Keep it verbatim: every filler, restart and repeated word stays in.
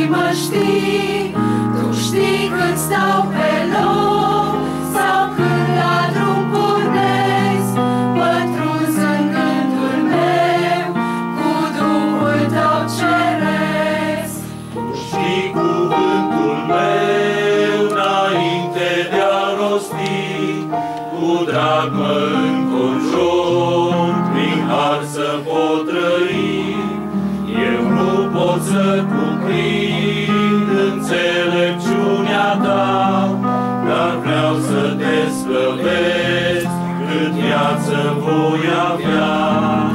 mă știi, tu știi când stau pe loc sau când la drum pornesc, pătrunzi în gândul meu, cu Duhul tău ceresc. Tu știi cuvântul meu înainte de a rosti, cu drag mă înconjur, prin har să pot trăi. Eu nu pot să cuprind înțelepciunea ta, dar vreau să te slăvesc cât viață voi avea.